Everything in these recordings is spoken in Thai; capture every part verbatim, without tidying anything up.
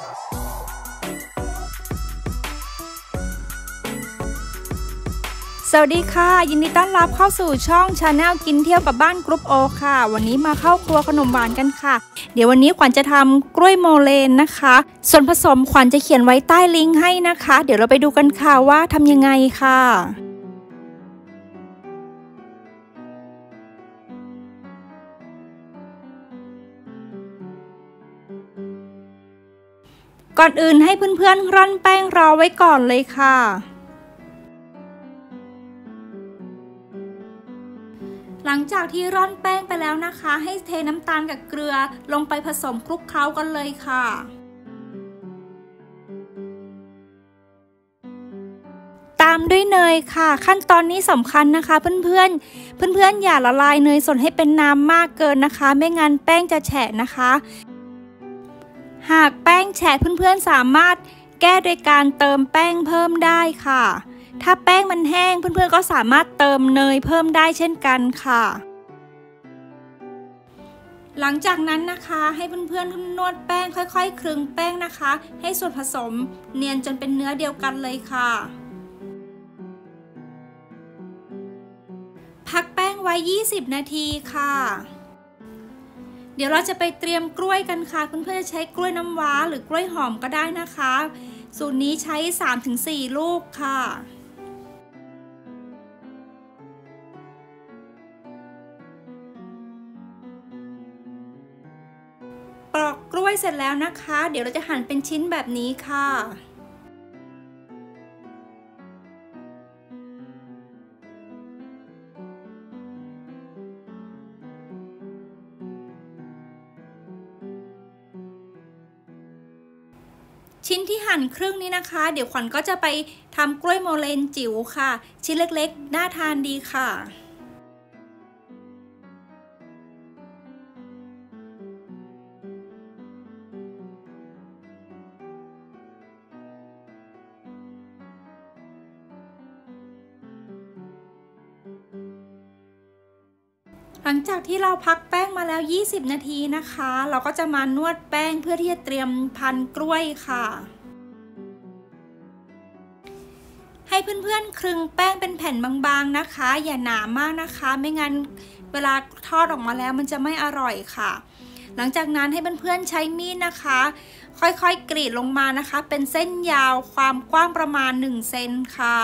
สวัสดีค่ะยินดีต้อนรับเข้าสู่ช่อง Channel กินเที่ยวกับบ้านกรุ๊ปโอค่ะวันนี้มาเข้าครัวขนมหวานกันค่ะเดี๋ยววันนี้ขวัญจะทำกล้วยโมเลนนะคะส่วนผสมขวัญจะเขียนไว้ใต้ลิงก์ให้นะคะเดี๋ยวเราไปดูกันค่ะว่าทำยังไงค่ะก่อนอื่นให้เพื่อนๆร่อนแป้งรอไว้ก่อนเลยค่ะหลังจากที่ร่อนแป้งไปแล้วนะคะให้เทน้ำตาลกับเกลือลงไปผสมคลุกเคล้ากันเลยค่ะตามด้วยเนยค่ะขั้นตอนนี้สำคัญนะคะเพื่อนๆเพื่อนๆอย่าละลายเนยสดให้เป็นน้ำมากเกินนะคะไม่งั้นแป้งจะแฉะนะคะหากแป้งแฉะเพื่อนๆสามารถแก้โดยการเติมแป้งเพิ่มได้ค่ะถ้าแป้งมันแห้งเพื่อนๆก็สามารถเติมเนยเพิ่มได้เช่นกันค่ะหลังจากนั้นนะคะให้เพื่อนๆนวดแป้งค่อยๆคลึงแป้งนะคะให้ส่วนผสมเนียนจนเป็นเนื้อเดียวกันเลยค่ะพักแป้งไว้ยี่สิบนาทีค่ะเดี๋ยวเราจะไปเตรียมกล้วยกันค่ะเพื่อนๆจะใช้กล้วยน้ำว้าหรือกล้วยหอมก็ได้นะคะสูตรนี้ใช้ สามถึงสี่ ลูกค่ะปอกกล้วยเสร็จแล้วนะคะเดี๋ยวเราจะหั่นเป็นชิ้นแบบนี้ค่ะชิ้นที่หั่นครึ่งนี้นะคะเดี๋ยวขวัญก็จะไปทำกล้วยโมเลนจิ๋วค่ะชิ้นเล็กๆน่าทานดีค่ะหลังจากที่เราพักแป้งมาแล้วยี่สิบนาทีนะคะเราก็จะมานวดแป้งเพื่อที่จะเตรียมพันกล้วยค่ะให้เพื่อนๆคลึงแป้งเป็นแผ่นบางๆนะคะอย่าหนามากนะคะไม่งั้นเวลาทอดออกมาแล้วมันจะไม่อร่อยค่ะหลังจากนั้นให้เพื่อนๆใช้มีดนะคะค่อยๆกรีดลงมานะคะเป็นเส้นยาวความกว้างประมาณหนึ่งเซนค่ะ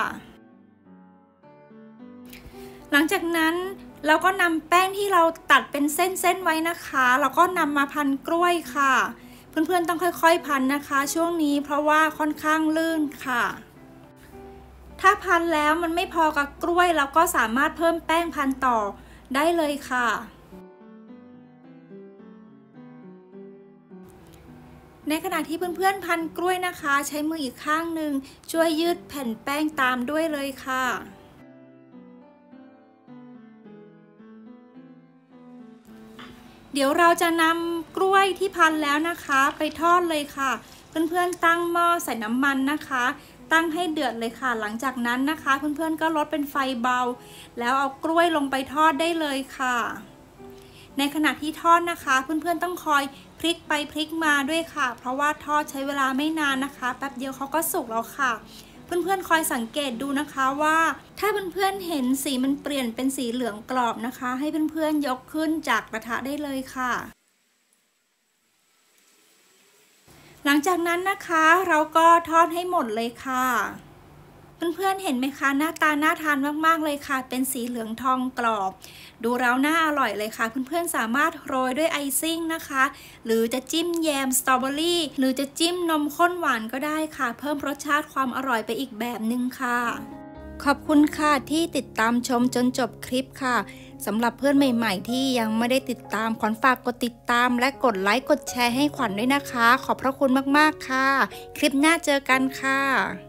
หลังจากนั้นเราก็นำแป้งที่เราตัดเป็นเส้นๆไว้นะคะแล้วก็นำมาพันกล้วยค่ะเพื่อนๆต้องค่อยๆพันนะคะช่วงนี้เพราะว่าค่อนข้างลื่นค่ะถ้าพันแล้วมันไม่พอกับกล้วยเราก็สามารถเพิ่มแป้งพันต่อได้เลยค่ะในขณะที่เพื่อนๆพันกล้วยนะคะใช้มืออีกข้างหนึ่งช่วยยืดแผ่นแป้งตามด้วยเลยค่ะเดี๋ยวเราจะนำกล้วยที่พันแล้วนะคะไปทอดเลยค่ะเพื่อนๆตั้งหม้อใส่น้ำมันนะคะตั้งให้เดือดเลยค่ะหลังจากนั้นนะคะเพื่อนๆก็ลดเป็นไฟเบาแล้วเอากล้วยลงไปทอดได้เลยค่ะในขณะที่ทอดนะคะเพื่อนๆต้องคอยพลิกไปพลิกมาด้วยค่ะเพราะว่าทอดใช้เวลาไม่นานนะคะแป๊บเดียวเขาก็สุกแล้วค่ะเพื่อนๆคอยสังเกตดูนะคะว่าถ้าเพื่อนๆเห็นสีมันเปลี่ยนเป็นสีเหลืองกรอบนะคะให้เพื่อนๆยกขึ้นจากกระทะได้เลยค่ะหลังจากนั้นนะคะเราก็ทอดให้หมดเลยค่ะเพื่อนๆเห็นไหมคะหน้าตาน่าทานมากๆเลยค่ะเป็นสีเหลืองทองกรอบดูแล้วน่าอร่อยเลยค่ะเพื่อนๆสามารถโรยด้วยไอซิ่งนะคะหรือจะจิ้มแยมสตรอเบอรี่หรือจะจิ้มนมข้นหวานก็ได้ค่ะเพิ่มรสชาติความอร่อยไปอีกแบบนึงค่ะขอบคุณค่ะที่ติดตามชมจนจบคลิปค่ะสำหรับเพื่อนใหม่ๆที่ยังไม่ได้ติดตามขวัญฝากกดติดตามและกดไลค์กดแชร์ให้ขวัญด้วยนะคะขอบพระคุณมากๆค่ะคลิปหน้าเจอกันค่ะ